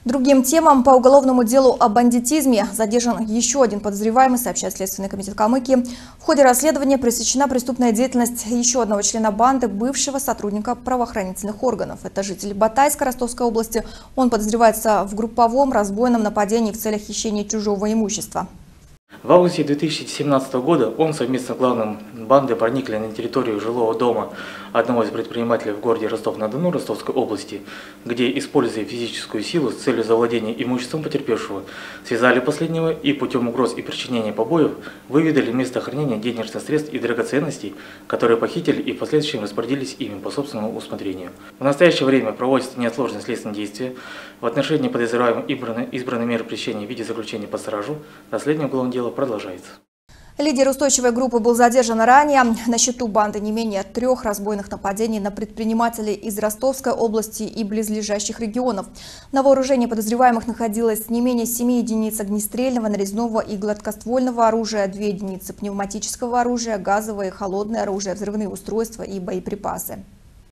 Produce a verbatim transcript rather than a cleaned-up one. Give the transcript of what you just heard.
Другим темам по уголовному делу о бандитизме задержан еще один подозреваемый, сообщает Следственный комитет Калмыкии. В ходе расследования пресечена преступная деятельность еще одного члена банды, бывшего сотрудника правоохранительных органов. Это житель Батайска Ростовской области. Он подозревается в групповом разбойном нападении в целях хищения чужого имущества. В августе две тысячи семнадцатого года он совместно с главным банды проникли на территорию жилого дома одного из предпринимателей в городе Ростов-на-Дону Ростовской области, где, используя физическую силу с целью завладения имуществом потерпевшего, связали последнего и путем угроз и причинения побоев выведали место хранения денежных средств и драгоценностей, которые похитили и в последующем распорядились ими по собственному усмотрению. В настоящее время проводятся неотложные следственные действия. В отношении подозреваемых избраны, избраны меры пресечения в виде заключения под стражу. Расследование уголовного дела продолжается. Лидер устойчивой группы был задержан ранее. На счету банды не менее трех разбойных нападений на предпринимателей из Ростовской области и близлежащих регионов. На вооружении подозреваемых находилось не менее семи единиц огнестрельного, нарезного и гладкоствольного оружия, две единицы пневматического оружия, газовое и холодное оружие, взрывные устройства и боеприпасы.